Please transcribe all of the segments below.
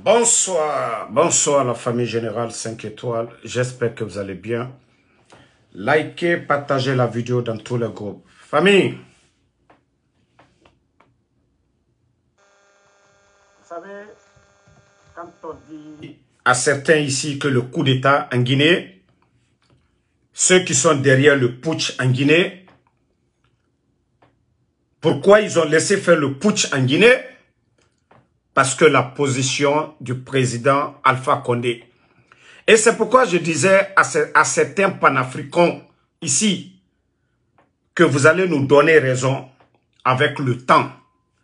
Bonsoir, bonsoir la famille générale 5 étoiles, j'espère que vous allez bien. Likez, partagez la vidéo dans tous les groupes. Famille, vous savez, quand on dit à certains ici que le coup d'État en Guinée, ceux qui sont derrière le putsch en Guinée, pourquoi ils ont laissé faire le putsch en Guinée? Parce que la position du président Alpha Condé. Et c'est pourquoi je disais à certains panafricains ici que vous allez nous donner raison avec le temps.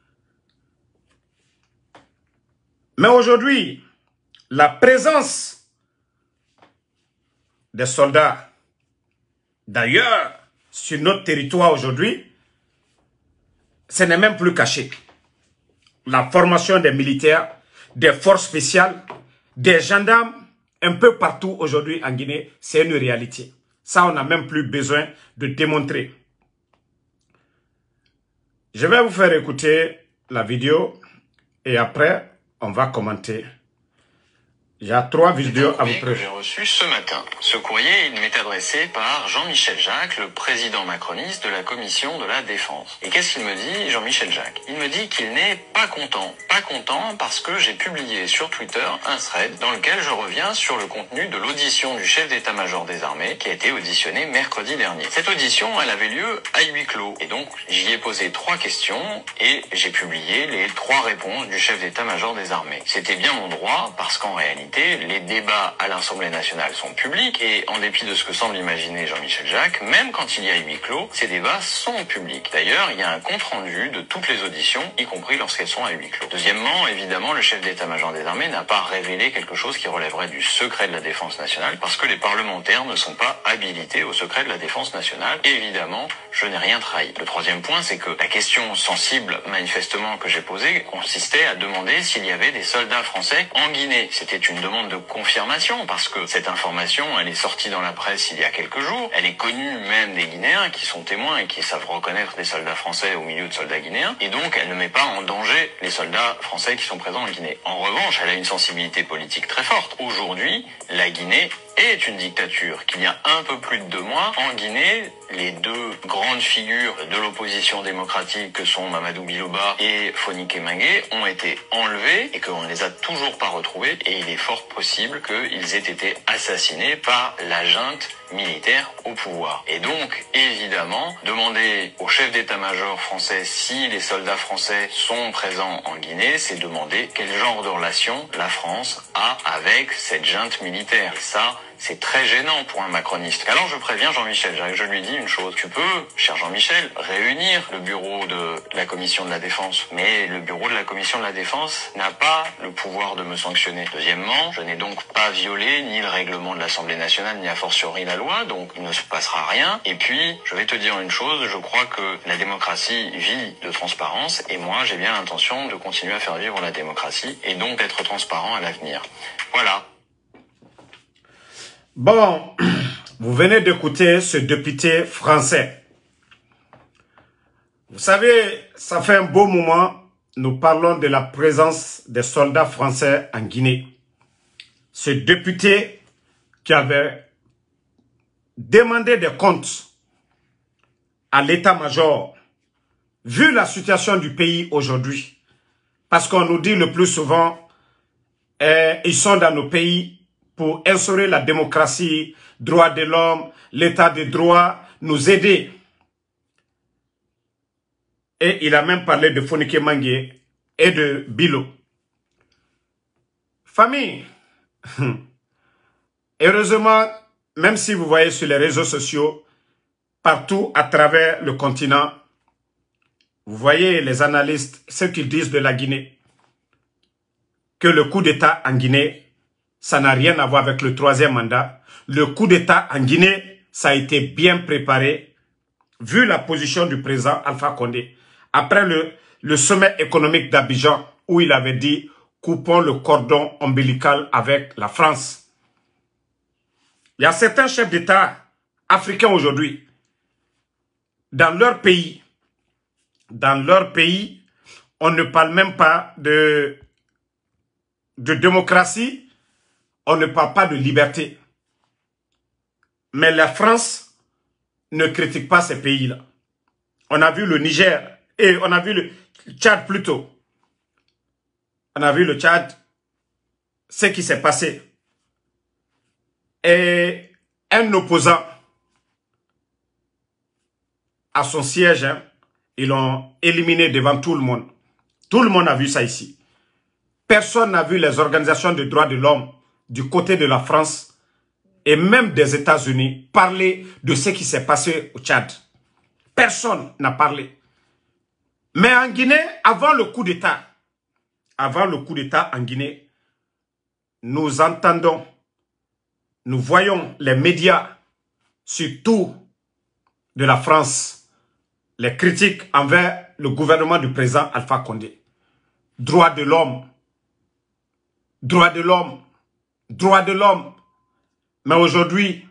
Mais aujourd'hui, la présence des soldats, d'ailleurs, sur notre territoire aujourd'hui, ce n'est même plus caché. La formation des militaires, des forces spéciales, des gendarmes, un peu partout aujourd'hui en Guinée, c'est une réalité. Ça, on n'a même plus besoin de démontrer. Je vais vous faire écouter la vidéo et après, on va commenter. Il y a 3 vidéos à vous présenter. Que j'ai reçu ce matin. Ce courrier, il m'est adressé par Jean-Michel Jacques, le président macroniste de la commission de la défense. Et qu'est-ce qu'il me dit, Jean-Michel Jacques? Il me dit qu'il n'est pas content. Pas content parce que j'ai publié sur Twitter un thread dans lequel je reviens sur le contenu de l'audition du chef d'état-major des armées qui a été auditionné mercredi dernier. Cette audition, elle avait lieu à huis clos. Et donc, j'y ai posé 3 questions et j'ai publié les 3 réponses du chef d'état-major des armées. C'était bien mon droit parce qu'en réalité, les débats à l'Assemblée nationale sont publics et en dépit de ce que semble imaginer Jean-Michel Jacques, même quand il y a huis clos, ces débats sont publics. D'ailleurs, il y a un compte-rendu de toutes les auditions, y compris lorsqu'elles sont à huis clos. Deuxièmement, évidemment, le chef d'état-major des armées n'a pas révélé quelque chose qui relèverait du secret de la défense nationale parce que les parlementaires ne sont pas habilités au secret de la défense nationale. Et évidemment, je n'ai rien trahi. Le troisième point, c'est que la question sensible, manifestement, que j'ai posée consistait à demander s'il y avait des soldats français en Guinée. C'était une demande de confirmation parce que cette information, elle est sortie dans la presse il y a quelques jours. Elle est connue même des Guinéens qui sont témoins et qui savent reconnaître des soldats français au milieu de soldats guinéens. Et donc, elle ne met pas en danger les soldats français qui sont présents en Guinée. En revanche, elle a une sensibilité politique très forte. Aujourd'hui, la Guinée est une dictature. Qu'il y a un peu plus de 2 mois, en Guinée, les 2 grandes figures de l'opposition démocratique que sont Mamadou Biloba et Fonike Mengue ont été enlevés et qu'on ne les a toujours pas retrouvés. Et il est fort possible qu'ils aient été assassinés par la junte militaire au pouvoir. Et donc, évidemment, demander au chef d'état-major français si les soldats français sont présents en Guinée, c'est demander quel genre de relation la France a avec cette junte militaire. Et ça, c'est très gênant pour un macroniste. Alors je préviens Jean-Michel Jacques, je lui dis une chose. Tu peux, cher Jean-Michel, réunir le bureau de la commission de la défense. Mais le bureau de la commission de la défense n'a pas le pouvoir de me sanctionner. Deuxièmement, je n'ai donc pas violé ni le règlement de l'Assemblée nationale, ni a fortiori la loi, donc il ne se passera rien. Et puis, je vais te dire une chose, je crois que la démocratie vit de transparence, et moi j'ai bien l'intention de continuer à faire vivre la démocratie, et donc d'être transparent à l'avenir. Voilà. Bon, vous venez d'écouter ce député français. Vous savez, ça fait un beau moment, nous parlons de la présence des soldats français en Guinée. Ce député qui avait demandé des comptes à l'état-major, vu la situation du pays aujourd'hui, parce qu'on nous dit le plus souvent, ils sont dans nos pays pour instaurer la démocratie, droits de l'homme, l'état de droit, nous aider. Et il a même parlé de Fonike Mengue et de Bilo. Famille, heureusement, même si vous voyez sur les réseaux sociaux, partout à travers le continent, vous voyez les analystes, ce qu'ils disent de la Guinée, que le coup d'État en Guinée, ça n'a rien à voir avec le 3e mandat. Le coup d'État en Guinée, ça a été bien préparé, vu la position du président Alpha Condé. Après le sommet économique d'Abidjan, où il avait dit, coupons le cordon ombilical avec la France. Il y a certains chefs d'État africains aujourd'hui, dans leur pays, on ne parle même pas de de démocratie, on ne parle pas de liberté. Mais la France ne critique pas ces pays-là. On a vu le Niger et on a vu le Tchad plutôt. On a vu le Tchad, ce qui s'est passé. Et un opposant à son siège, hein, ils l'ont éliminé devant tout le monde. Tout le monde a vu ça ici. Personne n'a vu les organisations de droits de l'homme du côté de la France et même des États-Unis parler de ce qui s'est passé au Tchad. Personne n'a parlé. Mais en Guinée, avant le coup d'État en Guinée, nous entendons, nous voyons les médias, surtout de la France, les critiques envers le gouvernement du président Alpha Condé. Droits de l'homme, droits de l'homme, droits de l'homme. Mais aujourd'hui,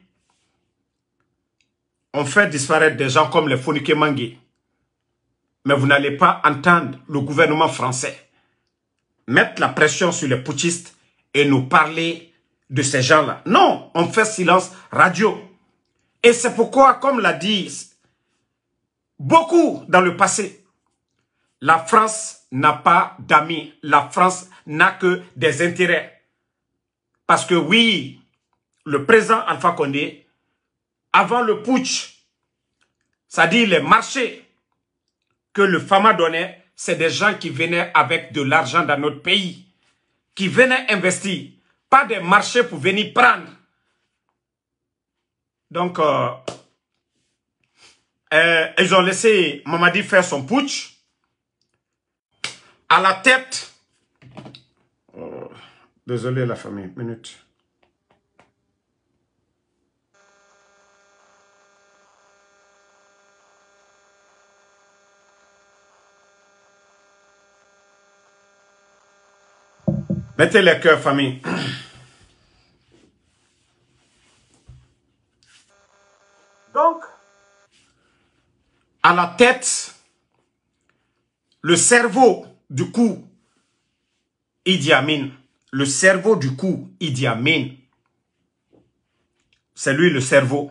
on fait disparaître des gens comme les Fonike Mangué. Mais vous n'allez pas entendre le gouvernement français mettre la pression sur les putschistes et nous parler de ces gens-là. Non, on fait silence radio. Et c'est pourquoi, comme l'a dit beaucoup dans le passé, la France n'a pas d'amis. La France n'a que des intérêts. Parce que oui, le président Alpha Condé, avant le putsch, c'est-à-dire les marchés que le FAMA donnait, c'est des gens qui venaient avec de l'argent dans notre pays, qui venaient investir, pas des marchés pour venir prendre. Donc, ils ont laissé Mamadi faire son putsch. À la tête, désolé la famille, minute. Mettez les cœurs, famille. Donc, à la tête, le cerveau du coup Idi Amin, le cerveau du coup Idi Amin, c'est lui le cerveau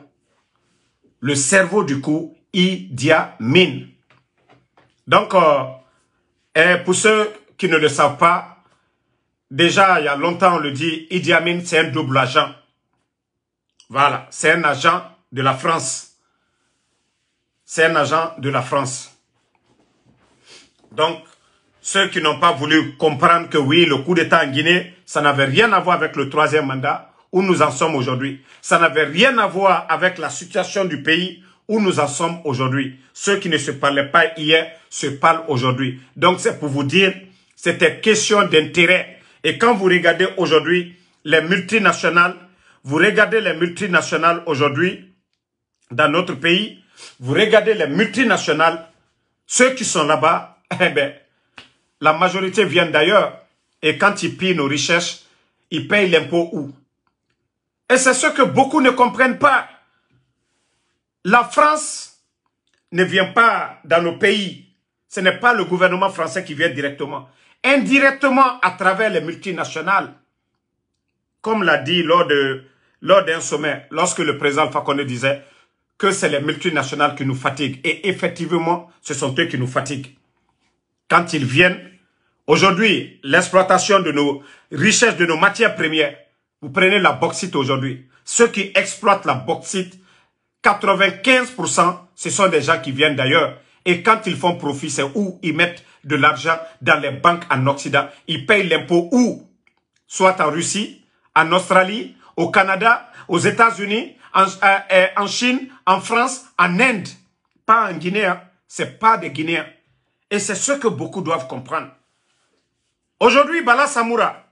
du coup Idi Amin. Donc, pour ceux qui ne le savent pas, déjà, il y a longtemps, on le dit, Idi Amin, c'est un double agent. Voilà, c'est un agent de la France. C'est un agent de la France. Donc, ceux qui n'ont pas voulu comprendre que oui, le coup d'État en Guinée, ça n'avait rien à voir avec le troisième mandat, où nous en sommes aujourd'hui. Ça n'avait rien à voir avec la situation du pays, où nous en sommes aujourd'hui. Ceux qui ne se parlaient pas hier, se parlent aujourd'hui. Donc, c'est pour vous dire, c'était question d'intérêt. Et quand vous regardez aujourd'hui les multinationales, vous regardez les multinationales aujourd'hui dans notre pays, vous regardez les multinationales, ceux qui sont là-bas, eh bien, la majorité viennent d'ailleurs. Et quand ils pillent nos richesses, ils payent l'impôt où? Et c'est ce que beaucoup ne comprennent pas. La France ne vient pas dans nos pays. Ce n'est pas le gouvernement français qui vient directement. Indirectement à travers les multinationales. Comme l'a dit lors d'un sommet, lorsque le président Alpha Condé disait que c'est les multinationales qui nous fatiguent. Et effectivement, ce sont eux qui nous fatiguent. Quand ils viennent, aujourd'hui, l'exploitation de nos richesses, de nos matières premières, vous prenez la bauxite aujourd'hui. Ceux qui exploitent la bauxite, 95%, ce sont des gens qui viennent d'ailleurs. Et quand ils font profit, c'est où ils mettent de l'argent dans les banques en Occident. Ils payent l'impôt où? Soit en Russie, en Australie, au Canada, aux États-Unis, en Chine, en France, en Inde. Pas en Guinée, hein. C'est pas des Guinéens. Et c'est ce que beaucoup doivent comprendre. Aujourd'hui, Bala Samoura,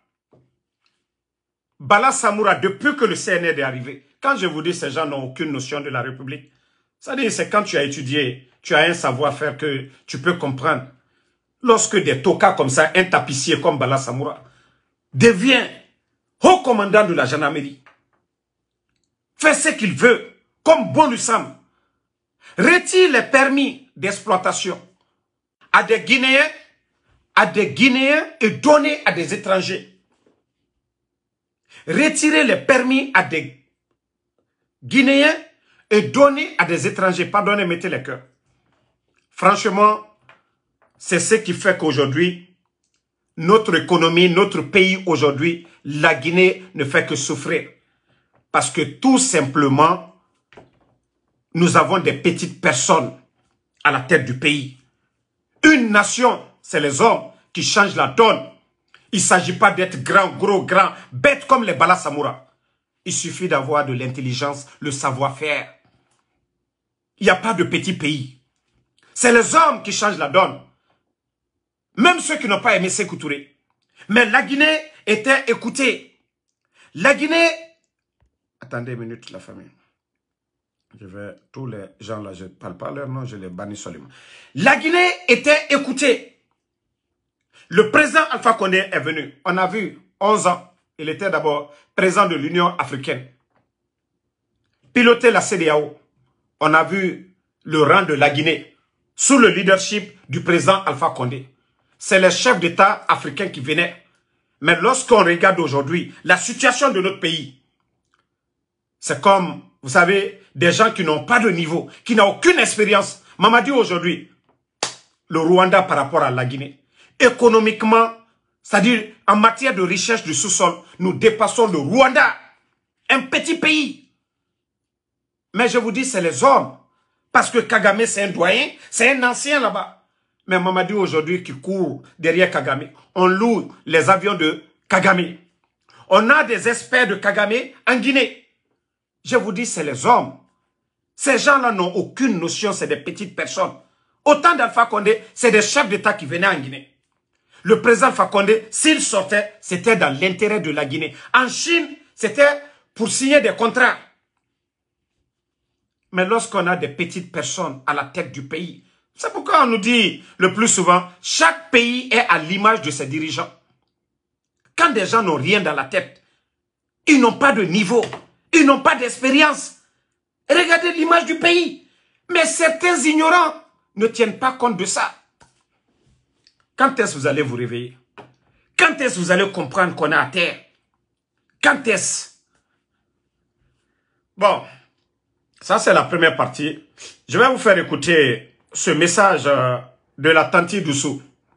depuis que le CNR est arrivé, quand je vous dis ces gens n'ont aucune notion de la République, ça dit c'est quand tu as étudié, tu as un savoir-faire que tu peux comprendre. Lorsque des tokas comme ça, un tapissier comme Bala Samoura, devient haut commandant de la gendarmerie, fait ce qu'il veut, comme bon lui semble, retire les permis d'exploitation à des Guinéens et donner à des étrangers. retirer les permis à des Guinéens et donner à des étrangers. Pardonnez, mettez les cœurs. Franchement, c'est ce qui fait qu'aujourd'hui, notre économie, notre pays aujourd'hui, la Guinée ne fait que souffrir. Parce que tout simplement, nous avons des petites personnes à la tête du pays. Une nation, c'est les hommes qui changent la donne. Il ne s'agit pas d'être grand, gros, grand, bête comme les Bala Samoura. Il suffit d'avoir de l'intelligence, le savoir-faire. Il n'y a pas de petit pays. C'est les hommes qui changent la donne. Même ceux qui n'ont pas aimé Sékou Touré. Mais la Guinée était écoutée. La Guinée... Attendez une minute, la famille. Tous les gens là, je ne parle pas leur nom, je les bannis seulement. La Guinée était écoutée. Le président Alpha Condé est venu. On a vu 11 ans. Il était d'abord président de l'Union africaine. Piloter la CEDEAO. On a vu le rang de la Guinée sous le leadership du président Alpha Condé. C'est les chefs d'État africains qui venaient. Mais lorsqu'on regarde aujourd'hui la situation de notre pays, c'est comme, vous savez, des gens qui n'ont pas de niveau, qui n'ont aucune expérience. Mamadi aujourd'hui, le Rwanda par rapport à la Guinée. Économiquement, c'est-à-dire en matière de recherche du sous-sol, nous dépassons le Rwanda. Un petit pays. Mais je vous dis, c'est les hommes. Parce que Kagame, c'est un doyen, c'est un ancien là-bas. Mais Mamadi aujourd'hui qui court derrière Kagame, on loue les avions de Kagame. On a des experts de Kagame en Guinée. Je vous dis, c'est les hommes. Ces gens-là n'ont aucune notion, c'est des petites personnes. Autant d'Alpha Condé, c'est des chefs d'État qui venaient en Guinée. Le président Alpha Condé, s'il sortait, c'était dans l'intérêt de la Guinée. En Chine, c'était pour signer des contrats. Mais lorsqu'on a des petites personnes à la tête du pays, c'est pourquoi on nous dit le plus souvent, chaque pays est à l'image de ses dirigeants. Quand des gens n'ont rien dans la tête, ils n'ont pas de niveau, ils n'ont pas d'expérience. Regardez l'image du pays. Mais certains ignorants ne tiennent pas compte de ça. Quand est-ce que vous allez vous réveiller? Quand est-ce que vous allez comprendre qu'on est à terre? Quand est-ce? Bon, ça c'est la première partie. Je vais vous faire écouter ce message de la Tanti Doussou.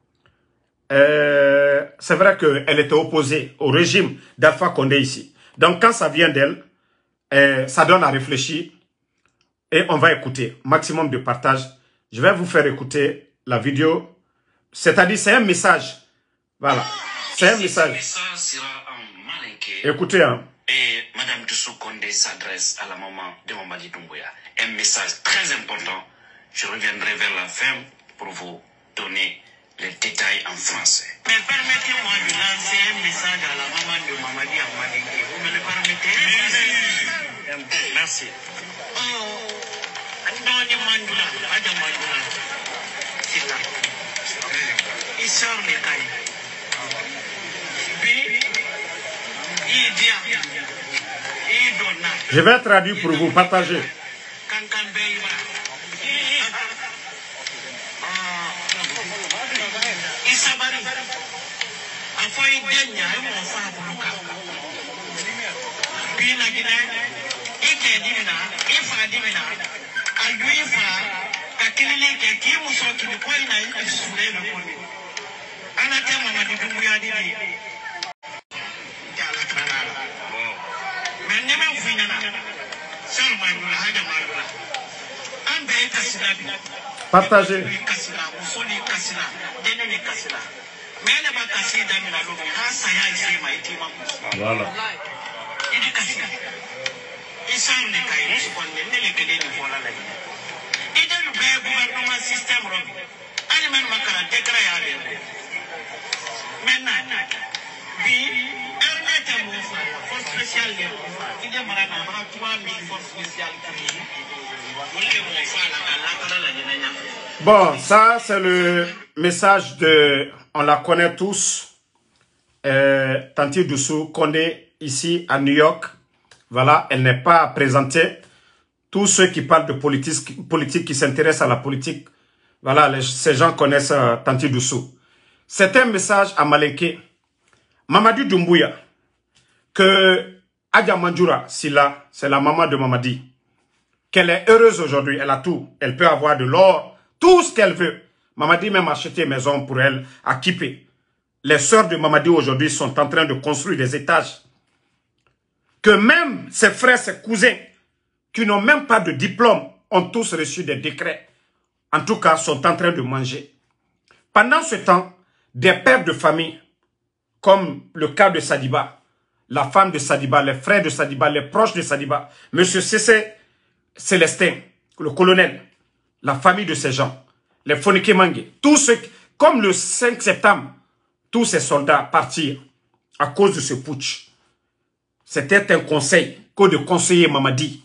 C'est vrai qu'elle était opposée au régime d'Alpha Condé ici. Donc quand ça vient d'elle, ça donne à réfléchir. Et on va écouter. Maximum de partage. Je vais vous faire écouter la vidéo. C'est-à-dire, c'est un message. Voilà. C'est un message. Écoutez, hein. Et Madame Doussou Condé s'adresse à la maman de Mamadi Doumbouya. Un message très important. Je reviendrai vers la fin pour vous donner les détails en français. Mais permettez-moi de lancer un message à la maman de Mamadi Amadingue. Vous me le permettez? Merci. Il sort les cailles. Je vais traduire pour vous, partagez. Partagez. Voilà. Bon, ça c'est le message de, on la connaît tous, Tanti Doussou Condé ici à New York. Voilà, elle n'est pas présentée. Tous ceux qui parlent de politique qui s'intéressent à la politique, voilà, ces gens connaissent Tanti Doussou. C'est un message à Malinké. Mamadi Doumbouya, que Adja Mandjoura Sylla, c'est la maman de Mamadi, qu'elle est heureuse aujourd'hui, elle a tout. Elle peut avoir de l'or, tout ce qu'elle veut. Mamadi même a acheté une maison pour elle à Kipé. Les sœurs de Mamadi aujourd'hui sont en train de construire des étages. Que même ses frères, ses cousins, qui n'ont même pas de diplôme, ont tous reçu des décrets. En tout cas, sont en train de manger. Pendant ce temps, des pères de famille, comme le cas de Sadiba, la femme de Sadiba, les frères de Sadiba, les proches de Sadiba, M. Cessé Célestin, le colonel, la famille de ces gens, les Fonike Mangue, tous ceux, comme le 5 septembre, tous ces soldats partirent à cause de ce putsch. C'était un conseil que de conseiller Mamadi.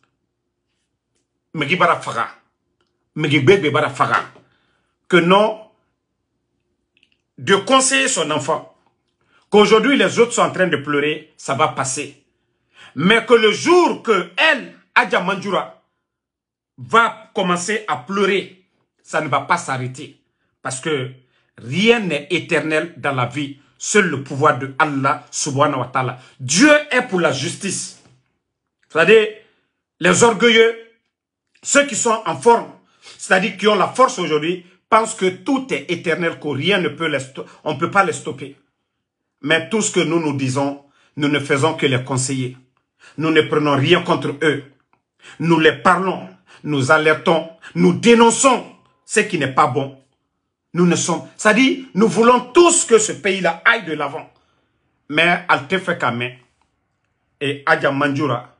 Megibara Faga, Megibebe Bara Faga, que non, de conseiller son enfant, qu'aujourd'hui les autres sont en train de pleurer, ça va passer. Mais que le jour que elle, Adja Mandjoura, va commencer à pleurer, ça ne va pas s'arrêter. Parce que rien n'est éternel dans la vie. Seul le pouvoir de Allah subhanahu wa ta'ala. Dieu est pour la justice. C'est-à-dire, les orgueilleux, ceux qui sont en forme, c'est-à-dire qui ont la force aujourd'hui, pensent que tout est éternel, que rien ne peut on ne peut pas les stopper. Mais tout ce que nous nous disons, nous ne faisons que les conseiller. Nous ne prenons rien contre eux. Nous les parlons, nous alertons, nous dénonçons ce qui n'est pas bon. Nous ne sommes... C'est-à-dire, nous voulons tous que ce pays-là aille de l'avant. Mais Altefe Kame et Adja Mandjoura,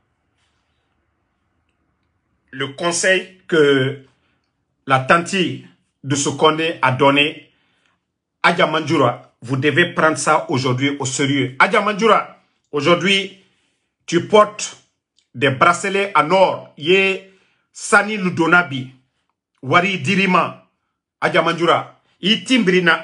le conseil que la tante de Sokone a donné, Adja Mandjoura, vous devez prendre ça aujourd'hui au sérieux. Adja Mandjoura, aujourd'hui, tu portes des bracelets en or. Yé Sani Ludonabi, Wari Dirima, Adja Mandjoura. Yitimbrina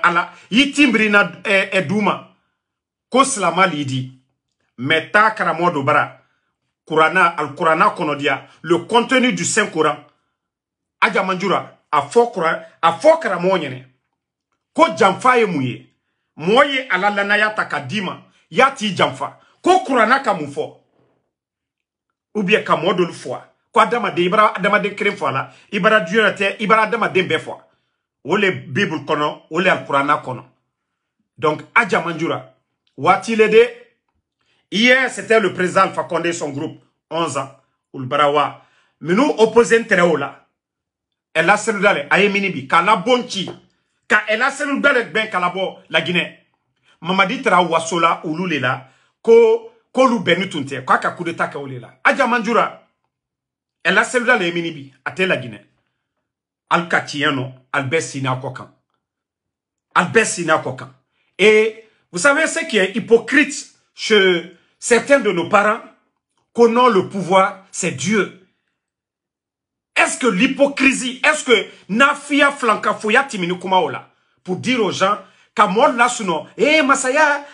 Eduma, ko slama lidi, meta karamodo bara, Al-Qurana konodia, le contenu du Saint-Coran, Adja Mandjoura, a fo karamonyene, ko jamfa ye mouye, moye alalanaya takadima, yati jamfa, ko Qurana kamufo, ou bien kamodo l'foi, ko adama de krem fwa la, ibara duyonate, ibara adama de mbefwa. Ou les Bible kono, ou les Al-Qurana kono. Donc, Adja Mandjoura, wati l'aider? Hier, c'était le président Alpha Condé, son groupe, 11 ans, ou le Barawa. Mais nous, opposons Tereola. Elle a celle d'aller, aye minibi, kala bonchi, ka elle a celle d'aller, ben kalabo, la Guinée. Mamadi Tera Wasola, ou l'oulela, ko lu benutunte, kwa ka kudeta ka oulela. Adja Mandjoura, elle a celle d'aller, minibi, ate la Guinée. Al-Katiano, Albert Sina Kokan. Albert Sina Kokan. Et vous savez ce qui est hypocrite chez certains de nos parents, qu'on a le pouvoir, c'est Dieu. Est-ce que l'hypocrisie, est-ce que Nafia Flanka Foya Timinu Kumaola, pour dire aux gens, Kamol Lasuno, Masaya,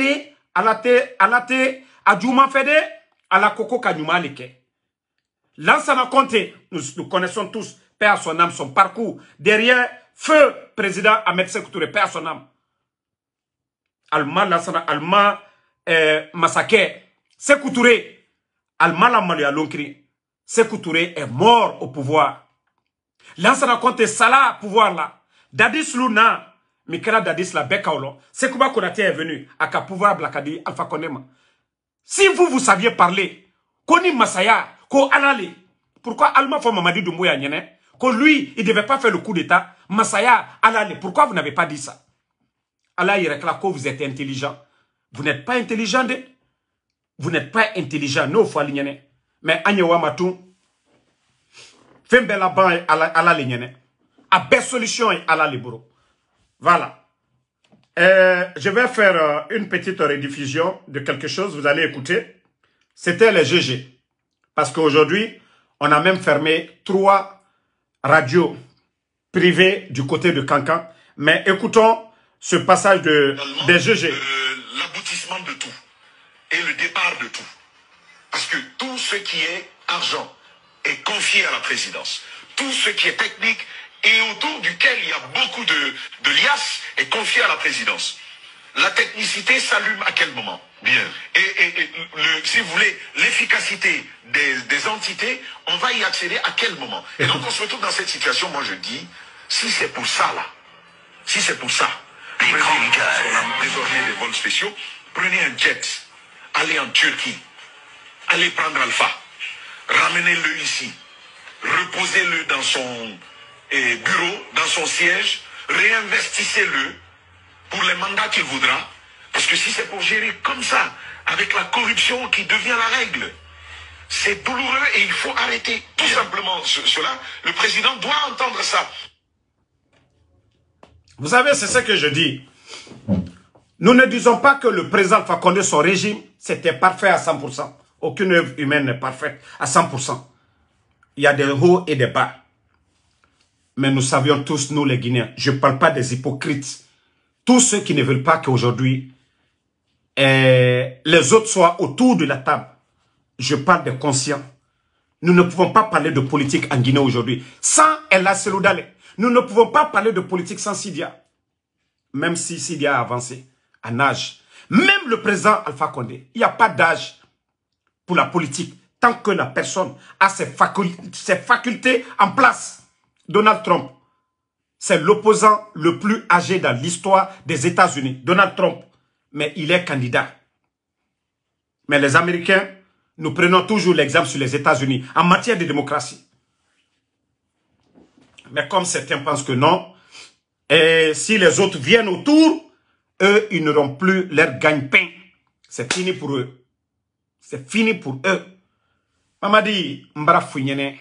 alate, Adjouma Fede, ala Koko Kanyuma Leke. Lansana Conte, nous connaissons tous, Père à son âme, son parcours. Derrière, feu président Ahmed Sékou Touré, Père à son âme. Alma Lassana, Alma Massake, Sékou Touré, Alma Lamalia Lonkri. Sékou Touré est mort au pouvoir. Lansana Conte Salah, pouvoir là. Dadis Luna, Mikela Dadis la Bekaolo. Sekouba Konaté est venu à ka pouvoir Blakadi Alpha Konema. Si vous saviez parler, Koni Masaya, Ko Anali, pourquoi Alma Fo Mamadi Doumbouya Nyene? Que lui, il ne devait pas faire le coup d'État. Masaya, Allah, pourquoi vous n'avez pas dit ça? Allah, il réclame que vous êtes intelligent. Vous n'êtes pas intelligent, vous n'êtes pas intelligent. Non, faut aligner. Mais Agnewa Matou, fait bel aban et Allah lignene. A belle solution et Allah libero. Voilà. Je vais faire une petite rediffusion de quelque chose. Vous allez écouter. C'était les GG. Parce qu'aujourd'hui, on a même fermé 3 radio privée du côté de Cancan. Mais écoutons ce passage des GG. L'aboutissement de tout et le départ de tout. Parce que tout ce qui est argent est confié à la présidence. Tout ce qui est technique et autour duquel il y a beaucoup de liasses est confié à la présidence. La technicité s'allume à quel moment? Bien. Et si vous voulez, l'efficacité des entités, on va y accéder à quel moment? Et donc on se retrouve dans cette situation, moi je dis, si c'est pour ça là, si c'est pour ça, on a désormais des vols spéciaux, prenez un jet, allez en Turquie, allez prendre Alpha, ramenez-le ici, reposez-le dans son bureau, dans son siège, réinvestissez-le pour les mandats qu'il voudra, parce que si c'est pour gérer comme ça, avec la corruption qui devient la règle, c'est douloureux et il faut arrêter tout simplement cela. Le président doit entendre ça. Vous savez, c'est ce que je dis. Nous ne disons pas que le président Alpha Condé, son régime, c'était parfait à 100%. Aucune œuvre humaine n'est parfaite à 100%. Il y a des hauts et des bas. Mais nous savions tous, nous les Guinéens, je ne parle pas des hypocrites, tous ceux qui ne veulent pas qu'aujourd'hui les autres soient autour de la table. Je parle des conscients. Nous ne pouvons pas parler de politique en Guinée aujourd'hui sans Ella Seloudale. Nous ne pouvons pas parler de politique sans Sidia. Même si Sidia a avancé en âge. Même le président Alpha Condé, il n'y a pas d'âge pour la politique tant que la personne a ses facultés en place. Donald Trump, c'est l'opposant le plus âgé dans l'histoire des États-Unis. Donald Trump, mais il est candidat. Mais les Américains, nous prenons toujours l'exemple sur les États-Unis en matière de démocratie. Mais comme certains pensent que non, et si les autres viennent autour, eux, ils n'auront plus leur gagne-pain. C'est fini pour eux. C'est fini pour eux. Mamadi Mbara Founyene,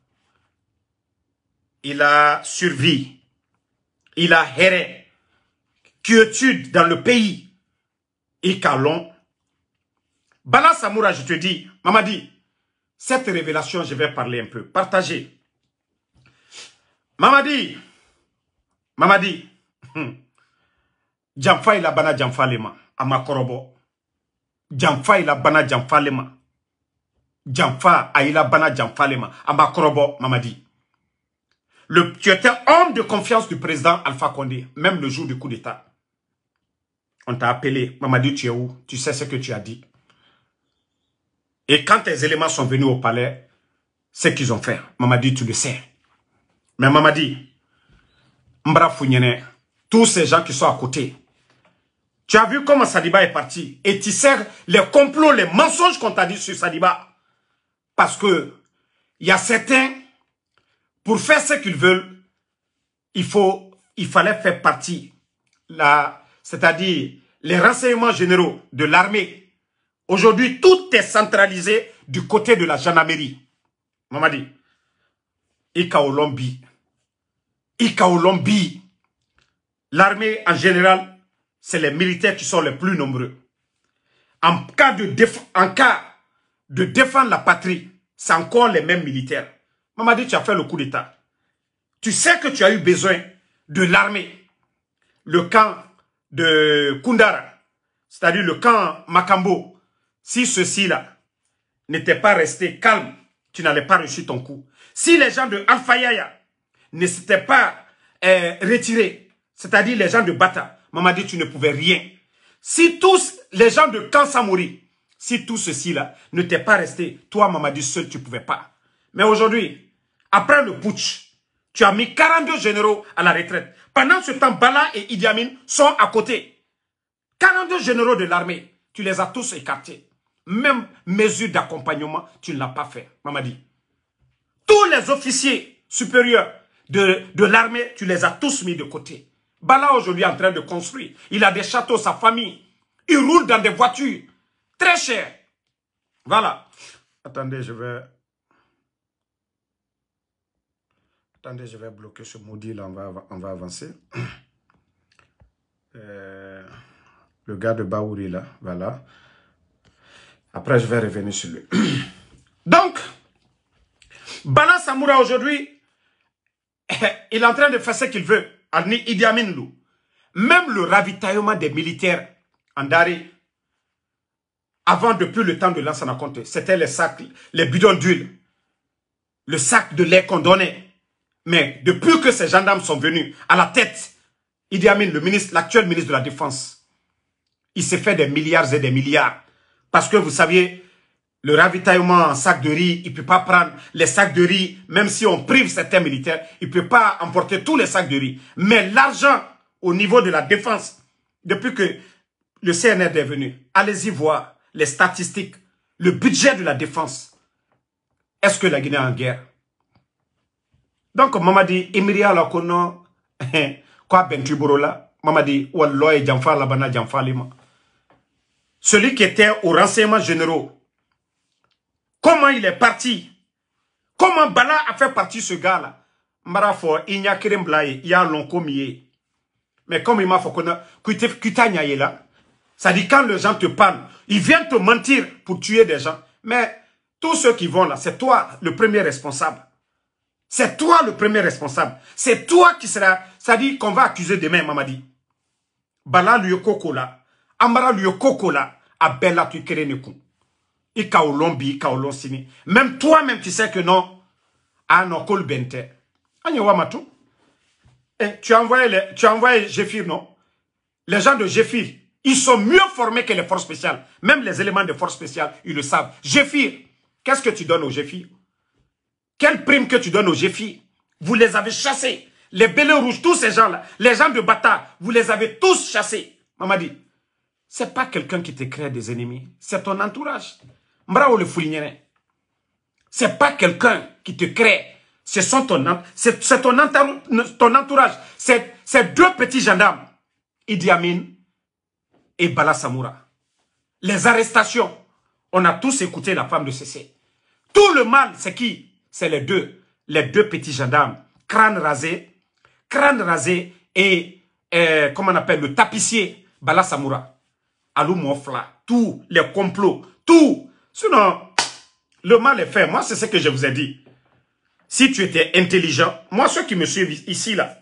il a survécu, il a erré, quiétude dans le pays. Et Kalon, Bala Samoura, je te dis, Mamadi, cette révélation, je vais parler un peu, partager. Mamadi, Jamfa ila bana Jamfa lema, amakorobo. Jamfa ila bana Jamfa lema. Jamfa ila bana Jamfa lema, amakorobo, Mamadi. Tu étais homme de confiance du président Alpha Condé, même le jour du coup d'État. On t'a appelé, Mamadi, tu es où? Tu sais ce que tu as dit. Et quand tes éléments sont venus au palais, ce qu'ils ont fait, Mamadi, tu le sais. Mais Mamadi, Mbra Founyene, tous ces gens qui sont à côté, tu as vu comment Sadiba est parti et tu sais les complots, les mensonges qu'on t'a dit sur Sadiba. Parce que il y a certains, pour faire ce qu'ils veulent, il fallait faire partie, c'est-à-dire les renseignements généraux de l'armée. Aujourd'hui, tout est centralisé du côté de la gendarmerie. Mamadi, Ikaolombi, l'armée en général, c'est les militaires qui sont les plus nombreux. En cas de défendre la patrie, c'est encore les mêmes militaires. Mamadi, tu as fait le coup d'État. Tu sais que tu as eu besoin de l'armée. Le camp de Koundara, c'est-à-dire le camp Makambo, si ceux-ci-là n'étaient pas restés calmes, tu n'allais pas réussir ton coup. Si les gens de Alpha Yaya ne s'étaient pas retirés, c'est-à-dire les gens de Bata, Mamadi, tu ne pouvais rien. Si tous les gens de Camp Samouri, si tout ceci-là ne t'est pas resté, toi, Mamadi, seul, tu ne pouvais pas. Mais aujourd'hui, après le putsch, tu as mis 42 généraux à la retraite. Pendant ce temps, Bala et Idi Amin sont à côté. 42 généraux de l'armée, tu les as tous écartés. Même mesure d'accompagnement, tu ne l'as pas fait, Mamadi. Tous les officiers supérieurs de l'armée, tu les as tous mis de côté. Bala aujourd'hui est en train de construire. Il a des châteaux, sa famille. Il roule dans des voitures très chères. Voilà. Attendez, je vais bloquer ce maudit là, on va avancer. Le gars de Baouri là, voilà. Après, je vais revenir sur lui. Donc, Bala Samoura aujourd'hui, il est en train de faire ce qu'il veut. Idi Amin Lou. Même le ravitaillement des militaires en Dari, avant, depuis le temps de Lansana Conté, c'était les sacs, les bidons d'huile, le sac de lait qu'on donnait. Mais depuis que ces gendarmes sont venus à la tête, Idi Amin, l'actuel ministre de la Défense, il s'est fait des milliards et des milliards. Parce que vous saviez, le ravitaillement en sac de riz, il ne peut pas prendre les sacs de riz, même si on prive certains militaires, il ne peut pas emporter tous les sacs de riz. Mais l'argent au niveau de la défense, depuis que le CNR est venu, allez-y voir les statistiques, le budget de la défense. Est-ce que la Guinée est en guerre? Donc, maman dit, Emiria la kono, quoi bentuborola, maman dit, walloy jamfa labana jamfa lima. Celui qui était au renseignement généraux, comment il est parti? Comment Bala a fait partie ce gars-là? Marafo, il n'y a qu'un blaye, il y a l'oncomier. Mais comme il m'a fait connaître, là, ça dit quand les gens te parlent, ils viennent te mentir pour tuer des gens. Mais tous ceux qui vont là, c'est toi le premier responsable. C'est toi le premier responsable. C'est toi qui sera, ça dit qu'on va accuser demain, Mamadi. Bala lui koko là, Amara lui koko là, Abella tu kereneku. I kaolombi, kaolonsini. Même toi-même tu sais que non, ah non, kol bente. Anyewa matou. Tu as envoyé Géphir, non? Les gens de Géphir, ils sont mieux formés que les forces spéciales. Même les éléments de forces spéciales, ils le savent. Géphir, qu'est-ce que tu donnes aux Géphir? Quelle prime que tu donnes aux Géphir? Vous les avez chassés. Les bélets rouges, tous ces gens-là, les gens de Bata, vous les avez tous chassés. Maman dit, c'est pas quelqu'un qui te crée des ennemis, c'est ton entourage. Mbrao le foulignere. C'est pas quelqu'un qui te crée. C'est ton entourage. C'est deux petits gendarmes, Idi Amin et Bala Samoura. Les arrestations, on a tous écouté la femme de Cessé. Tout le mal, c'est qui? C'est les deux petits gendarmes, crâne rasé et, comment on appelle, le tapissier, Bala Samoura. Alou Mofla, tous les complots, tout. Sinon, le mal est fait. Moi, c'est ce que je vous ai dit. Si tu étais intelligent, moi, ceux qui me suivent ici, là,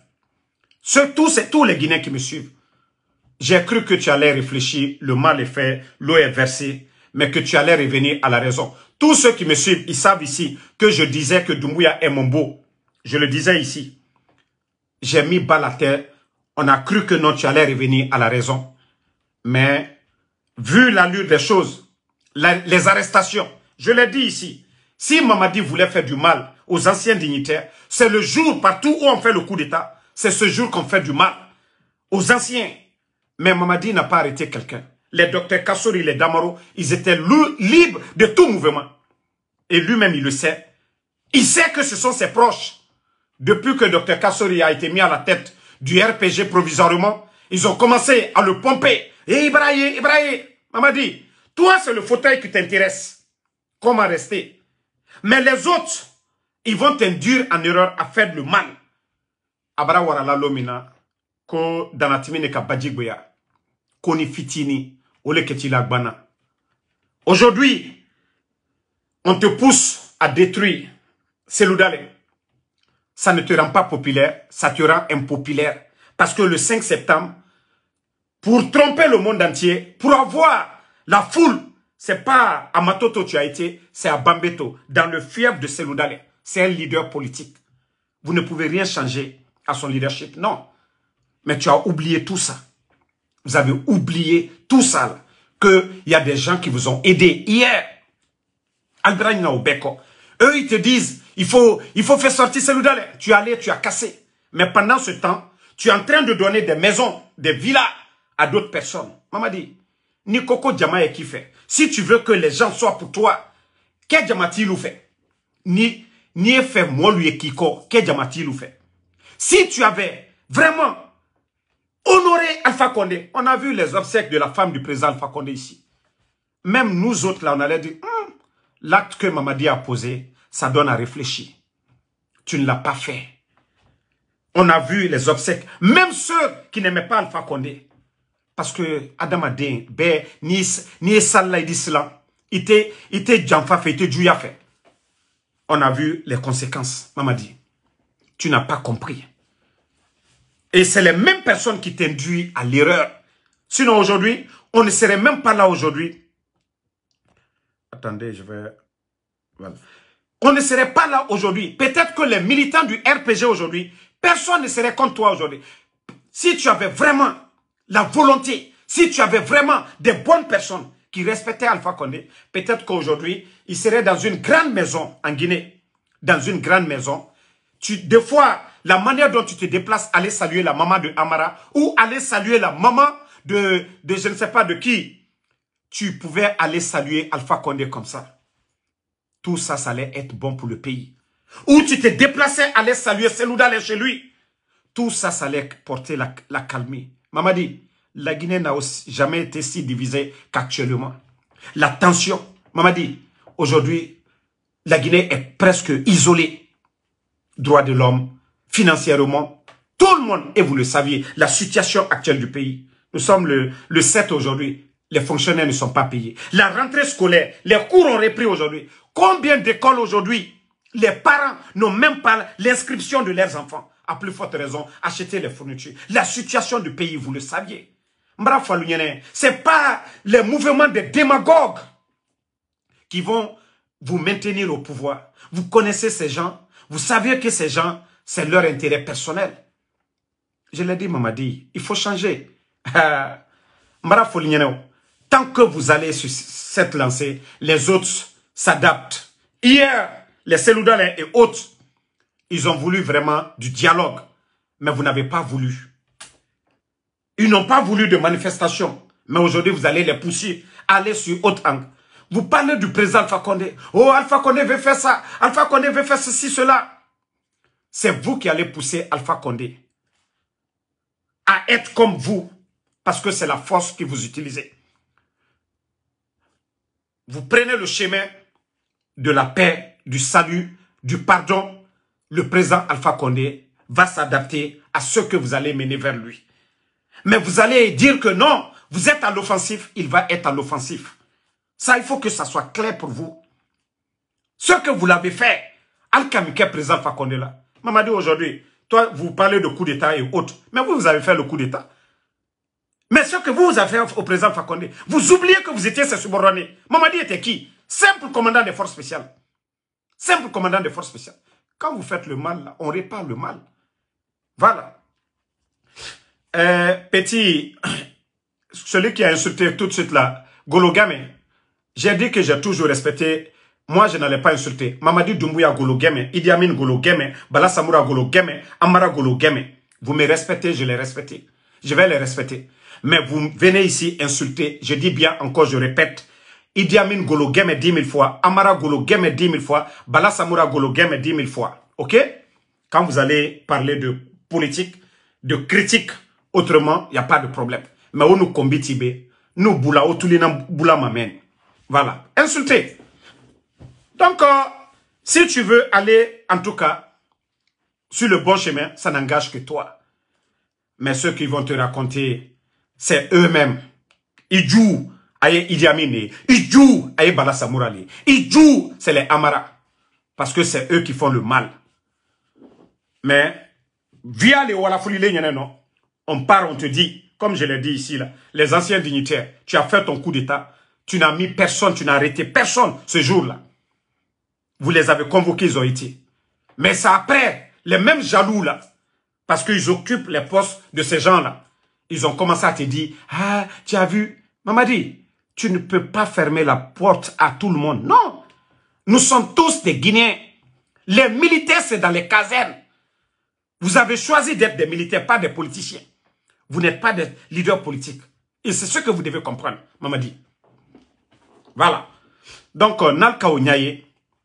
tous les Guinéens qui me suivent, j'ai cru que tu allais réfléchir, le mal est fait, l'eau est versée, mais que tu allais revenir à la raison. Tous ceux qui me suivent, ils savent ici que je disais que Doumbouya est mon beau. Je le disais ici. J'ai mis bas la terre. On a cru que non, tu allais revenir à la raison. Mais, vu l'allure des choses, les arrestations, je l'ai dit ici, si Mamadi voulait faire du mal aux anciens dignitaires, c'est le jour partout où on fait le coup d'État, c'est ce jour qu'on fait du mal aux anciens. Mais Mamadi n'a pas arrêté quelqu'un. Les docteurs Kassori, les Damaro, ils étaient libres de tout mouvement. Et lui-même, il le sait. Il sait que ce sont ses proches. Depuis que Dr Kassori a été mis à la tête du RPG provisoirement, ils ont commencé à le pomper. Et Ibrahim, Mamadi, toi, c'est le fauteuil qui t'intéresse. Comment rester? Mais les autres, ils vont t'induire en erreur à faire le mal. Abara warala lomina, ko danatimine ka badjigboya, ko ni fitini, ole ketila gbana. Aujourd'hui, on te pousse à détruire Seloudalé. Ça ne te rend pas populaire, ça te rend impopulaire. Parce que le 5 septembre, pour tromper le monde entier, pour avoir la foule, c'est pas à Matoto tu as été, c'est à Bambeto, dans le fief de Seloudalé. C'est un leader politique. Vous ne pouvez rien changer à son leadership, non. Mais tu as oublié tout ça. Vous avez oublié tout ça. Qu'il y a des gens qui vous ont aidé hier. Albrahina Obeko. Eux, ils te disent, il faut faire sortir Seloudalé. Tu es allé, tu as cassé. Mais pendant ce temps, tu es en train de donner des maisons, des villas à d'autres personnes. Maman dit, ni Koko Djamaye qui fait. Si tu veux que les gens soient pour toi, qu'est-ce que fait? Ni fait moi lui Kiko, qu'est-ce que fait? Si tu avais vraiment honoré Alpha Condé, on a vu les obsèques de la femme du président Alpha Condé ici. Même nous autres là, on allait dire, l'acte que Mamadi a posé, ça donne à réfléchir. Tu ne l'as pas fait. On a vu les obsèques. Même ceux qui n'aimaient pas Alpha Condé. Parce que Adam Adin, ni Salah d'Islam, il était Djamfa fait, il était Djouya fait. On a vu les conséquences, Mamadi. Tu n'as pas compris. Et c'est les mêmes personnes qui t'induisent à l'erreur. Sinon aujourd'hui, on ne serait même pas là aujourd'hui. Attendez, je vais... Voilà. On ne serait pas là aujourd'hui. Peut-être que les militants du RPG aujourd'hui, personne ne serait contre toi aujourd'hui. Si tu avais vraiment la volonté, si tu avais vraiment des bonnes personnes qui respectaient Alpha Condé, peut-être qu'aujourd'hui, il serait dans une grande maison en Guinée. Dans une grande maison. Des fois, la manière dont tu te déplaces, aller saluer la maman de Amara ou aller saluer la maman de je ne sais pas de qui, tu pouvais aller saluer Alpha Condé comme ça. Tout ça, ça allait être bon pour le pays. Ou tu te déplaçais, aller saluer Selouda chez lui. Tout ça, ça allait porter la calmie. Mamadi, la Guinée n'a jamais été si divisée qu'actuellement. La tension, Mamadi, aujourd'hui, la Guinée est presque isolée. Droits de l'homme, financièrement, tout le monde, et vous le saviez, la situation actuelle du pays. Nous sommes le 7 aujourd'hui, les fonctionnaires ne sont pas payés. La rentrée scolaire, les cours ont repris aujourd'hui. Combien d'écoles aujourd'hui, les parents n'ont même pas l'inscription de leurs enfants. À plus forte raison, acheter les fournitures. La situation du pays, vous le saviez. Ce n'est pas les mouvements des démagogues qui vont vous maintenir au pouvoir. Vous connaissez ces gens. Vous savez que ces gens, c'est leur intérêt personnel. Je l'ai dit, Mamadi, il faut changer. Tant que vous allez sur cette lancée, les autres s'adaptent. Hier, les Seloudalais et autres, ils ont voulu vraiment du dialogue. Mais vous n'avez pas voulu. Ils n'ont pas voulu de manifestation. Mais aujourd'hui, vous allez les pousser, aller sur autre angle. Vous parlez du président Alpha Condé. Oh, Alpha Condé veut faire ça. Alpha Condé veut faire ceci, cela. C'est vous qui allez pousser Alpha Condé à être comme vous. Parce que c'est la force que vous utilisez. Vous prenez le chemin de la paix, du salut, du pardon. Le président Alpha Condé va s'adapter à ce que vous allez mener vers lui. Mais vous allez dire que non, vous êtes à l'offensif, il va être à l'offensif. Ça, il faut que ça soit clair pour vous. Ce que vous l'avez fait, Al-Kamike, président Alpha Condé là. Mamadi, aujourd'hui, toi, vous parlez de coup d'État et autres. Mais vous avez fait le coup d'État. Mais ce que vous avez fait au président Alpha Condé, vous oubliez que vous étiez ses subordonnés. Mamadi était qui? Simple commandant des forces spéciales. Simple commandant des forces spéciales. Quand vous faites le mal, là, on répare le mal. Voilà. Petit, celui qui a insulté tout de suite là, Golo Game, j'ai dit que j'ai toujours respecté. Moi, je n'allais pas insulter. Mamadi Doumbouya Golo Game, Idi Amin Golo Game, Bala Samoura Golo Game, Amara Golo Game. Vous me respectez, je les respecte. Je vais les respecter. Mais vous venez ici insulter, je dis bien encore, je répète, Idi Amin Golo Game 10 000 fois, Amara Golo Game 10 000 fois, Bala Samoura Golo Game 10 000 fois. Ok? Quand vous allez parler de politique, de critique, autrement, il n'y a pas de problème. Mais on nous combat Tibé, nous boula, otulina boula mamen. Voilà. Insultez. Donc, si tu veux aller, en tout cas, sur le bon chemin, ça n'engage que toi. Mais ceux qui vont te raconter, c'est eux-mêmes. Ils jouent. Aye Idi Amin, ils jouent. Aye Bala Samoura, ils jouent. C'est les Amara. Parce que c'est eux qui font le mal. Mais, via les Walafouli, non. On part, on te dit, comme je l'ai dit ici, là, les anciens dignitaires, tu as fait ton coup d'État, tu n'as mis personne, tu n'as arrêté personne ce jour-là. Vous les avez convoqués, ils ont été. Mais c'est après, les mêmes jaloux là, parce qu'ils occupent les postes de ces gens-là, ils ont commencé à te dire, ah, tu as vu, Mamadi, tu ne peux pas fermer la porte à tout le monde. Non, nous sommes tous des Guinéens. Les militaires, c'est dans les casernes. Vous avez choisi d'être des militaires, pas des politiciens. Vous n'êtes pas des leaders politiques. Et c'est ce que vous devez comprendre, Mamadi. Voilà. Donc, Nalka Onyaye.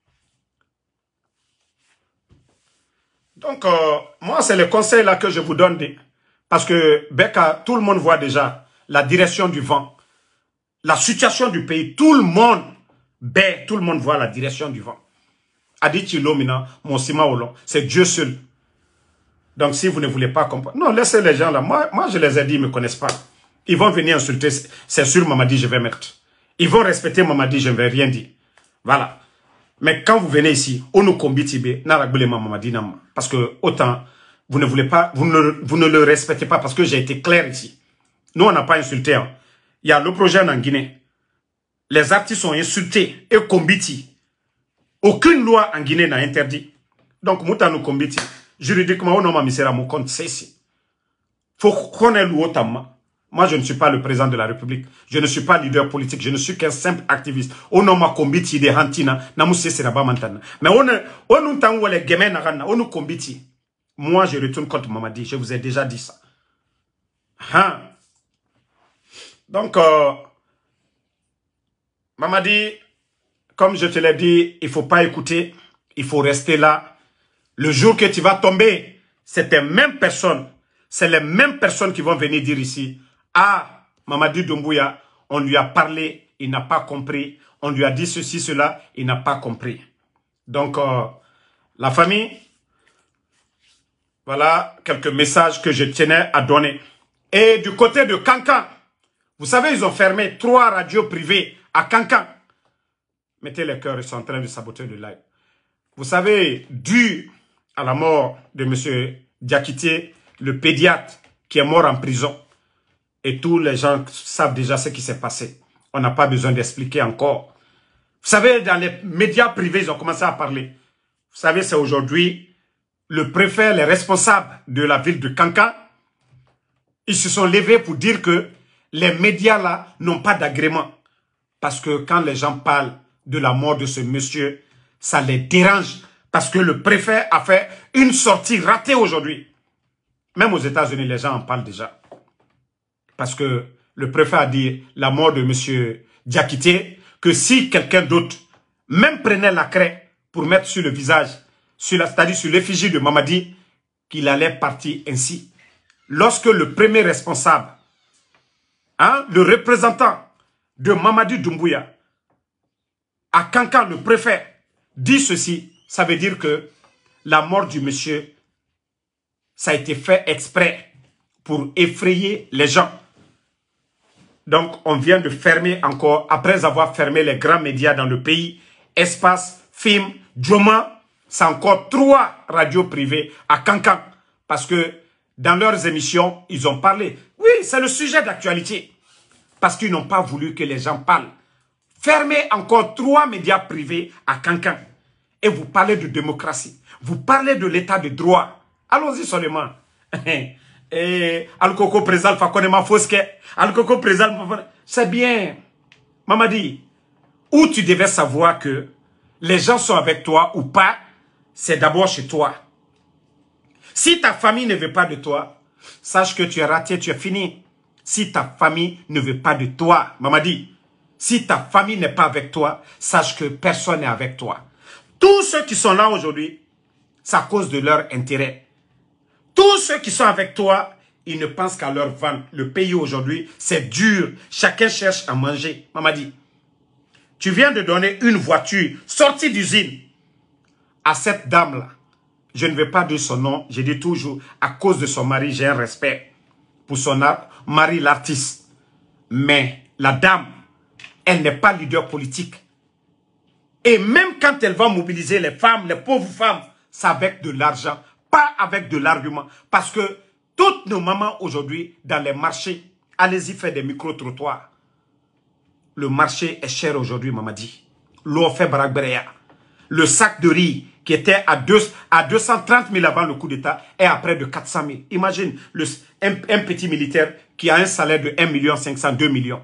Donc, moi, c'est le conseil là que je vous donne. Parce que, Beka, tout le monde voit déjà la direction du vent. La situation du pays. Tout le monde, tout le monde voit la direction du vent. Adichi Lomina, mon Sima Olon, c'est Dieu seul. Donc, si vous ne voulez pas comprendre... Non, laissez les gens là. Moi, je les ai dit, ils ne me connaissent pas. Ils vont venir insulter. C'est sûr, Mamadi, je vais mettre. Ils vont respecter Mamadi, je ne vais rien dire. Voilà. Mais quand vous venez ici, on nous combat Tibé, Mamadi, parce que autant, vous ne voulez pas, vous ne le respectez pas parce que j'ai été clair ici. Nous, on n'a pas insulté. Hein. Il y a le projet en Guinée. Les artistes sont insultés et combattus. Aucune loi en Guinée n'a interdit. Donc, Mouta nous combattu. Juridiquement, on n'a pas mis mon compte, c'est ici. Faut qu'on ait l'ouotama. Moi, je ne suis pas le président de la République. Je ne suis pas leader politique. Je ne suis qu'un simple activiste. On n'a pas combiti de hantina. Namousse seraba mantana. Mais on nous tangou les gamins narana. On nous combiti. Moi, je retourne contre Mamadi. Je vous ai déjà dit ça. Hein? Donc, Mamadi, comme je te l'ai dit, il ne faut pas écouter. Il faut rester là. Le jour que tu vas tomber, c'est les mêmes personnes. C'est les mêmes personnes qui vont venir dire ici, ah, Mamadi Doumbouya, on lui a parlé, il n'a pas compris. On lui a dit ceci, cela, il n'a pas compris. Donc, la famille, voilà quelques messages que je tenais à donner. Et du côté de Kankan, vous savez, ils ont fermé 3 radios privées à Kankan. Mettez les cœurs, ils sont en train de saboter le live. Vous savez, dû à la mort de M. Diakité, le pédiatre qui est mort en prison, et tous les gens savent déjà ce qui s'est passé. On n'a pas besoin d'expliquer encore. Vous savez, dans les médias privés, ils ont commencé à parler. Vous savez, c'est aujourd'hui le préfet, les responsables de la ville de Kankan, ils se sont levés pour dire que les médias là n'ont pas d'agrément. Parce que quand les gens parlent de la mort de ce monsieur, ça les dérange. Parce que le préfet a fait une sortie ratée aujourd'hui. Même aux États-Unis, les gens en parlent déjà. Parce que le préfet a dit la mort de M. Diakité, que si quelqu'un d'autre même prenait la craie pour mettre sur le visage, c'est-à-dire sur l'effigie de Mamadi, qu'il allait partir ainsi. Lorsque le premier responsable, le représentant de Mamadi Doumbouya, à Kankan, le préfet, dit ceci, ça veut dire que la mort du monsieur, ça a été fait exprès pour effrayer les gens. Donc, on vient de fermer encore, après avoir fermé les grands médias dans le pays, Espace, Film, Djoma, c'est encore 3 radios privées à Kankan. Parce que dans leurs émissions, ils ont parlé. Oui, c'est le sujet d'actualité. Parce qu'ils n'ont pas voulu que les gens parlent. Fermez encore 3 médias privés à Kankan. Et vous parlez de démocratie. Vous parlez de l'état de droit. Allons-y seulement. Et Al-Koko Prézal Fakonema Foske. Al-Koko Prézal, c'est bien. Mamadi, où tu devais savoir que les gens sont avec toi ou pas, c'est d'abord chez toi. Si ta famille ne veut pas de toi, sache que tu es raté, tu es fini. Si ta famille ne veut pas de toi, Mamadi, si ta famille n'est pas avec toi, sache que personne n'est avec toi. Tous ceux qui sont là aujourd'hui, c'est à cause de leur intérêt. Tous ceux qui sont avec toi, ils ne pensent qu'à leur vente. Le pays aujourd'hui, c'est dur. Chacun cherche à manger. Mamadi, tu viens de donner une voiture sortie d'usine à cette dame-là. Je ne vais pas dire son nom. Je dis toujours, à cause de son mari, j'ai un respect pour son mari, l'artiste. Mais la dame, elle n'est pas leader politique. Et même quand elle va mobiliser les femmes, les pauvres femmes, c'est avec de l'argent, pas avec de l'argument. Parce que toutes nos mamans aujourd'hui, dans les marchés, allez-y faire des micro-trottoirs. Le marché est cher aujourd'hui, Mamadi. L'eau fait Barakberea. Le sac de riz qui était à 230 000 avant le coup d'État est à près de 400 000. Imagine un petit militaire qui a un salaire de 1 500 000, 2 millions.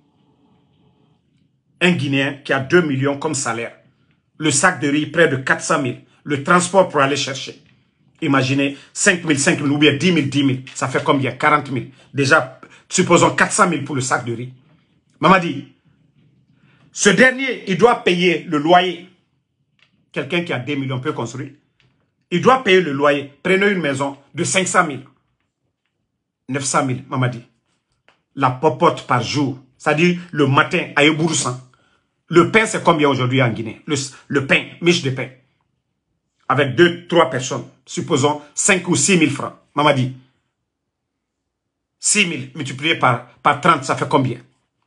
Un Guinéen qui a 2 millions comme salaire. Le sac de riz près de 400 000. Le transport pour aller chercher. Imaginez 5 000 ou bien 10 000, 10 000. Ça fait combien? 40 000. Déjà, supposons 400 000 pour le sac de riz. Mamadi, ce dernier, il doit payer le loyer. Quelqu'un qui a 2 millions peut construire. Il doit payer le loyer. Prenez une maison de 500 000. 900 000, Mamadi. La popote par jour. C'est-à-dire le matin à Eboursan. Le pain, c'est combien aujourd'hui en Guinée? Le pain, miche de pain. Avec 2, 3 personnes. Supposons 5 ou 6 000 francs. Mamadi. 6 000 multiplié par 30, ça fait combien?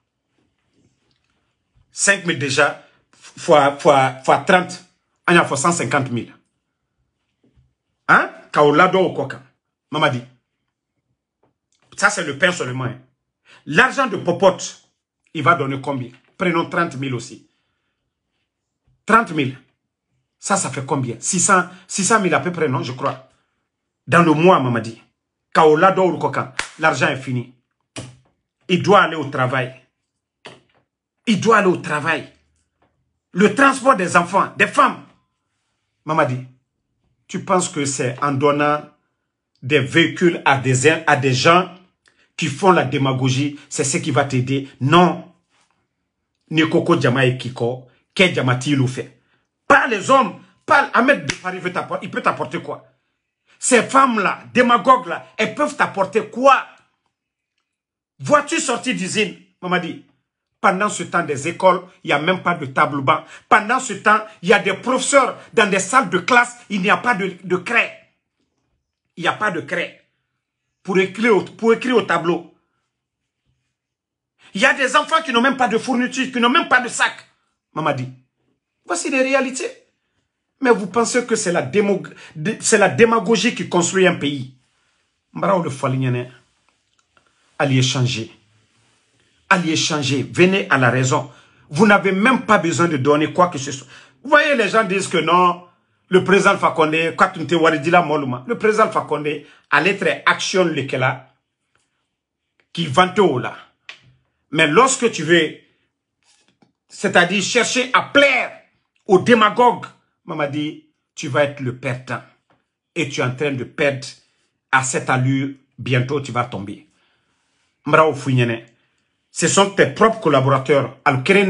5 000 déjà, fois 30. Il y a 150 000. Hein? Kaolado ou quoi? Mamadi. Ça, c'est le pain seulement. Hein. L'argent de popote, il va donner combien? Prenons 30 000 aussi. 30 000. Ça fait combien? 600 000 à peu près, non, je crois. Dans le mois, Mamadi. Kaolado ou quoi? L'argent est fini. il doit aller au travail. Il doit aller au travail. Le transport des enfants, des femmes. Mamadi, tu penses que c'est en donnant des véhicules à des gens qui font la démagogie, c'est ce qui va t'aider? Non. Ni Koko Djama et Kiko, Ke Djamati le fait. Pas les hommes, pas Ahmed de Paris veut t'apporter, il peut t'apporter quoi? Ces femmes-là, démagogues-là, elles peuvent t'apporter quoi? Vois-tu sortir d'usine, Mamadi? Pendant ce temps, des écoles, il n'y a même pas de table-banc. Pendant ce temps, il y a des professeurs dans des salles de classe, il n'y a pas de craie. Il n'y a pas de craie pour écrire au tableau. Il y a des enfants qui n'ont même pas de fourniture, qui n'ont même pas de sac. Mamadi, voici les réalités. Mais vous pensez que c'est la démagogie qui construit un pays. Mbrao le Falignane, allez échanger. Allez échanger, venez à la raison. Vous n'avez même pas besoin de donner quoi que ce soit. Vous voyez, les gens disent que non, le président Alpha Condé, le président Alpha Condé, à l'être action lequel qui vante au là. Mais lorsque tu veux, c'est-à-dire chercher à plaire aux démagogues, Mamadi, tu vas être le perdant. Et tu es en train de perdre à cette allure, bientôt tu vas tomber. Mrao Fouignene. Ce sont tes propres collaborateurs.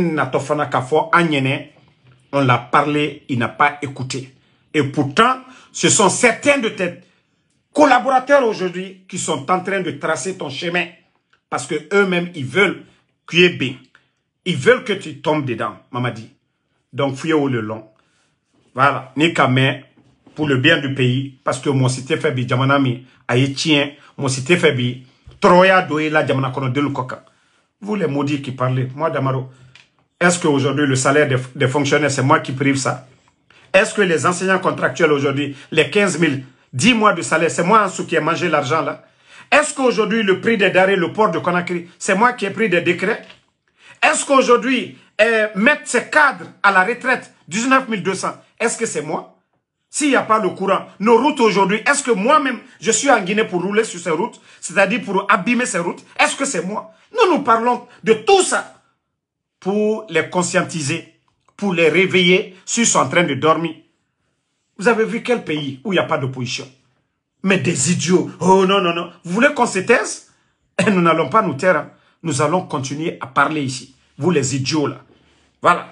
On l'a parlé, il n'a pas écouté. Et pourtant, ce sont certains de tes collaborateurs aujourd'hui qui sont en train de tracer ton chemin. Parce que eux-mêmes, ils veulent que tu aies bien. Ils veulent que tu tombes dedans, Mamadi. Donc, fouillez au le long. Voilà. Ni kamé pour le bien du pays. Parce que mon cité fait bi jamanami aïtien. Mon cité fait bi troya doye la jamana kono de l'ukoka. Vous les maudits qui parlez, moi Damaro, est-ce qu'aujourd'hui le salaire des fonctionnaires, c'est moi qui prive ça? Est-ce que les enseignants contractuels aujourd'hui, les 15 000, 10 mois de salaire, c'est moi en dessous qui ai mangé l'argent là? Est-ce qu'aujourd'hui le prix des denrées, le port de Conakry, c'est moi qui ai pris des décrets? Est-ce qu'aujourd'hui, mettre ces cadres à la retraite, 19 200, est-ce que c'est moi? S'il n'y a pas le courant, nos routes aujourd'hui, est-ce que moi-même, je suis en Guinée pour rouler sur ces routes, c'est-à-dire pour abîmer ces routes? Est-ce que c'est moi? Nous parlons de tout ça pour les conscientiser, pour les réveiller s'ils sont en train de dormir. Vous avez vu quel pays où il n'y a pas d'opposition? Mais des idiots. Oh non, non, non. Vous voulez qu'on se taise? Et nous n'allons pas nous taire. Hein. Nous allons continuer à parler ici. Vous les idiots là. Voilà.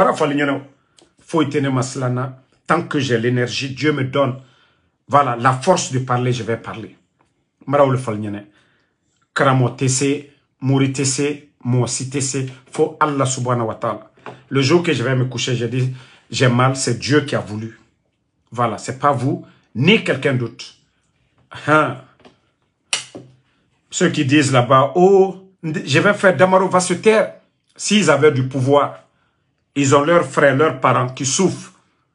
Faut y tenir maslana. Tant que j'ai l'énergie, Dieu me donne, voilà, la force de parler, je vais parler. Maraou le falnyane. Karamo tese, mouri tese, mosi tese, faut Allah subhanahu wa ta'ala. Le jour que je vais me coucher, j'ai dit, j'ai mal, c'est Dieu qui a voulu. Voilà, c'est pas vous, ni quelqu'un d'autre. Hein. Ceux qui disent là-bas, oh, je vais faire Damaro va se taire. S'ils avaient du pouvoir, ils ont leurs frères, leurs parents qui souffrent.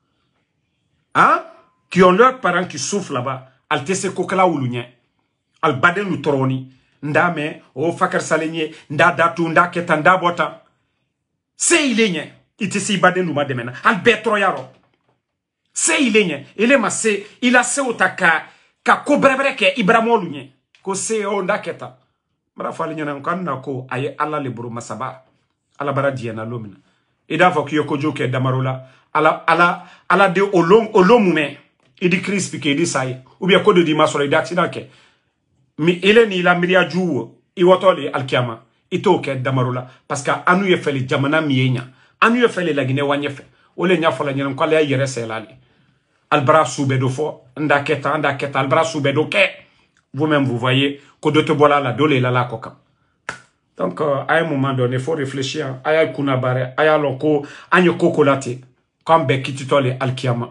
Hein? Qui ont leurs parents qui souffrent là-bas. Al tese kokala ulunya. Al baden lutoroni. Ndame, o fakar salenye, nda datu, nda keta, nda bota. Se ilenye. Ite si baden luma demena. Al betro yaro. Se ilenye. Ile ma se, ila se otaka, ka kobrebre ke ibramo lunye. Ko se o nda keta. Mara falenye na nkana ko aye ala leburu masaba. Ala bara diena lomina. Ida fok yoko joke damarola. ala de olomume idi crisp ke di sai ou bien ko de di masoro di accident ke mi eleni la miria juwo I wotoli alkiama ito ke damarula parce que anu ye feli jamana mienya anu ye feli la Guinée wanyefe ole nya fola nyen ko la yere selali albra soubedo fo ndaketa albra soubedo ke vous-même vous voyez ko dote bola la dole la koka. Donc à un moment donné faut réfléchir aya kuna bare aya loko anyo kokolate comme bekititole alkiama.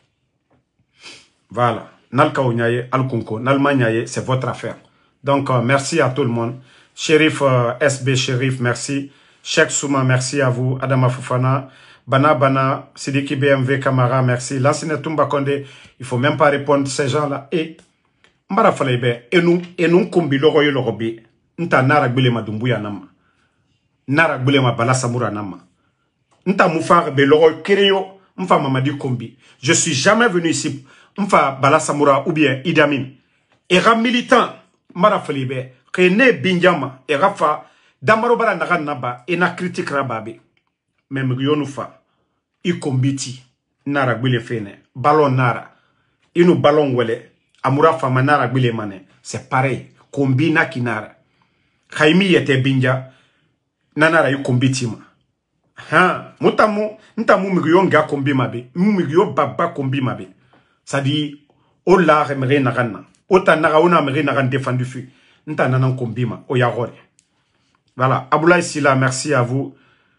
Voilà, nalka onyaye alkunko nalmanyaye c'est votre affaire. Donc merci à tout le monde. Chérif SB Chérif, merci. Cheikh Souma, merci à vous. Adama Fofana, Bana, Sidiki BMV Kamara, merci. L'ancien Toumba Kondé, il faut même pas répondre ces gens-là. Et Mbara Falebe, et nous kombi loroye lorobi. Nta nara gbele ma dumbuya nama. Nara gbele ma bala samura nama. Nta moufa be loroye kereyo. Mfa mamadi kombi. Je suis jamais venu ici. Mfa bala samura ou bien Idi Amin. Et ram militant. Mbara Falebe. que ne binjama et rafa damaro bara naga naba et na critique rababe même yonu fa i kombiti nara gbile fene ballon nara inu ballon wele amura fa manara gbile mane c'est pareil kombina kinara khaimi yete binja nanara i kombiti ma ha mutamu ntamu migyo nga kombi mabe migyo baba kombi mabe ça dit o la remere nagana o ta naga ona mere nagan défendu fu nta nanan kombi ma o ya gore. Voilà, Aboulaye Sila, merci à vous.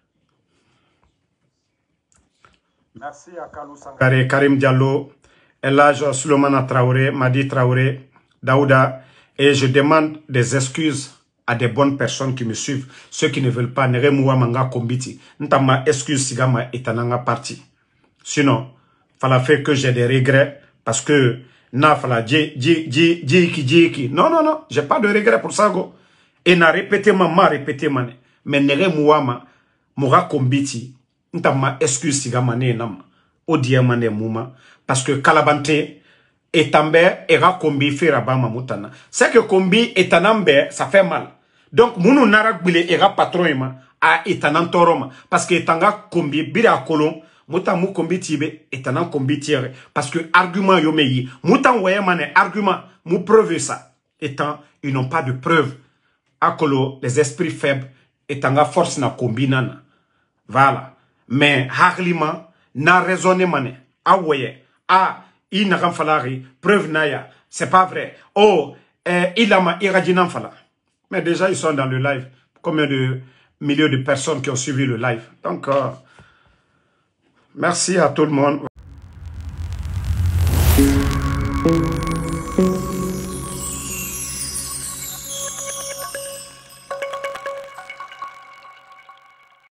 Merci à Kalou Sangare, Karim Diallo, Elage Souleymana Traoré, Madi Traoré, Daouda. Et je demande des excuses à des bonnes personnes qui me suivent. Ceux qui ne veulent pas, Nere Moua Manga Kombiti. Ntama excuse Sigama Etananga parti. Sinon, fala fait que j'ai des regrets parce que na fala djiki. Non, non, non, j'ai pas de regrets pour ça, go. Et na répété ma répété mané. Mais Nere Moua Moura Kombiti. Ntama excuse Sigama ne nam. Odia mané mouma. Parce que Kalabante et Tambe era kombi feraba mamutana. C'est que kombi etanambe ça fait mal. Donc munu narak bile era patron a etanan toroma parce que etanga kombi bira kolon muta mu kombi tibe etanan kombi tiere parce que argument yo meyi mutan waye mané argument mu preuve ça étant ils n'ont pas de preuve akolo les esprits faibles etanga force na kombi nana. Voilà. Mais harlima na raisonné mané awoye il n'a falari, preuve naya, c'est pas vrai. Oh, il a iradinan fala. Mais déjà, ils sont dans le live. Combien de milliers de personnes qui ont suivi le live. Donc, merci à tout le monde.